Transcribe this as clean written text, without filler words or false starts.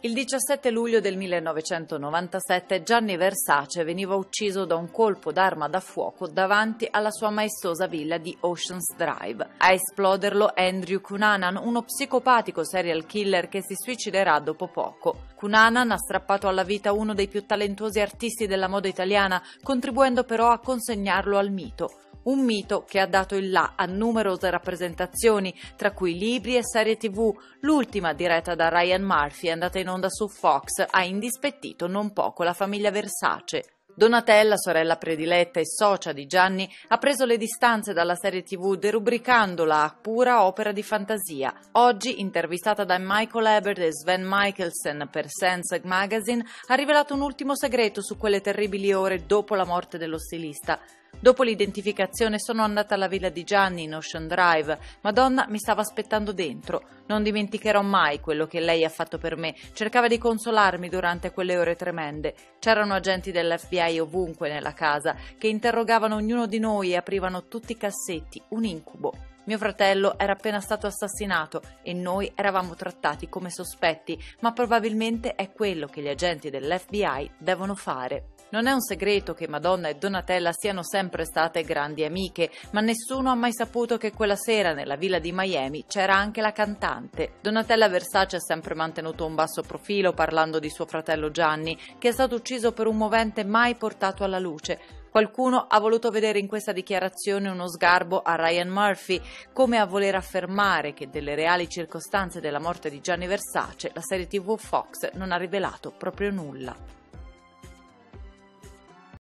Il 17 luglio del 1997 Gianni Versace veniva ucciso da un colpo d'arma da fuoco davanti alla sua maestosa villa di Ocean's Drive. A esploderlo è Andrew Cunanan, uno psicopatico serial killer che si suiciderà dopo poco. Cunanan ha strappato alla vita uno dei più talentuosi artisti della moda italiana, contribuendo però a consegnarlo al mito. Un mito che ha dato il là a numerose rappresentazioni, tra cui libri e serie TV. L'ultima, diretta da Ryan Murphy, è andata in onda su Fox, ha indispettito non poco la famiglia Versace. Donatella, sorella prediletta e socia di Gianni, ha preso le distanze dalla serie TV derubricandola a pura opera di fantasia. Oggi, intervistata da Michael Ebert e Sven Mikkelsen per Sense Magazine, ha rivelato un ultimo segreto su quelle terribili ore dopo la morte dello stilista. Dopo l'identificazione sono andata alla villa di Gianni in Ocean Drive. Madonna mi stava aspettando dentro. Non dimenticherò mai quello che lei ha fatto per me. Cercava di consolarmi durante quelle ore tremende. C'erano agenti dell'FBI ovunque nella casa che interrogavano ognuno di noi e aprivano tutti i cassetti. Un incubo. Mio fratello era appena stato assassinato e noi eravamo trattati come sospetti, ma probabilmente è quello che gli agenti dell'FBI devono fare. Non è un segreto che Madonna e Donatella siano sempre state grandi amiche, ma nessuno ha mai saputo che quella sera nella villa di Miami c'era anche la cantante. Donatella Versace ha sempre mantenuto un basso profilo parlando di suo fratello Gianni, che è stato ucciso per un movente mai portato alla luce. Qualcuno ha voluto vedere in questa dichiarazione uno sgarbo a Ryan Murphy, come a voler affermare che delle reali circostanze della morte di Gianni Versace la serie TV Fox non ha rivelato proprio nulla.